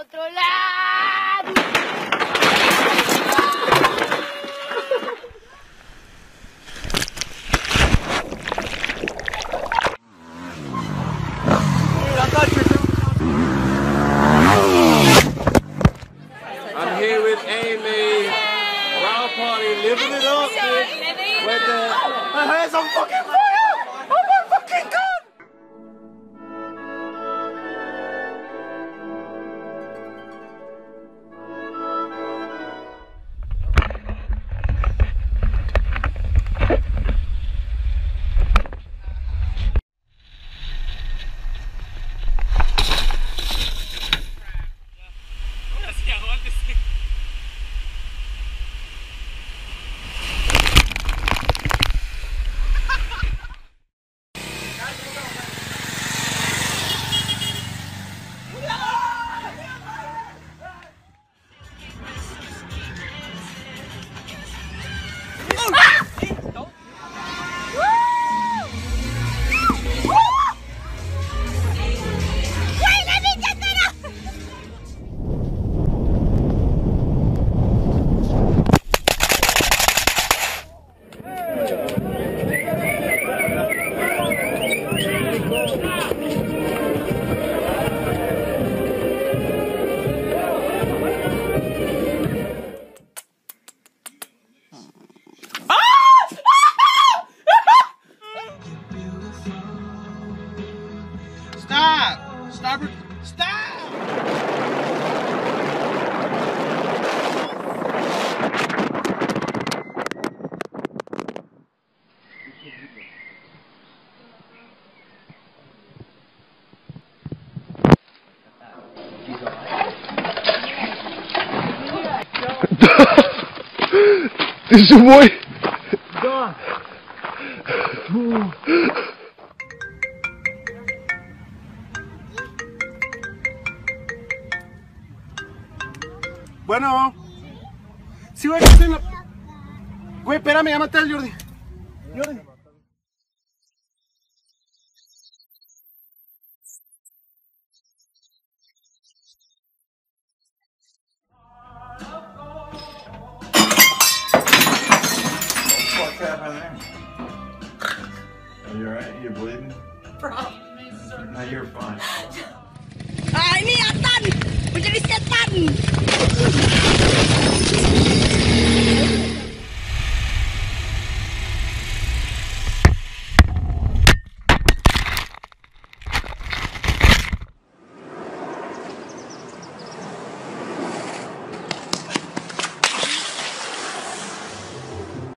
otro lado. I'm here with Amy. Wild party, living it up, bitch. With the my hands on fucking fire. Oh my fucking god. Stop! Stop! Stop! This is your boy. Done. Bueno. Sí, güey, que estoy en la... Güey, espérame, llámate al Jordi. Jordi. What's happening there? Are you alright? You bleeding? Probably, sir. No, you're fine. Ah, ini Atan! Menjadi setan!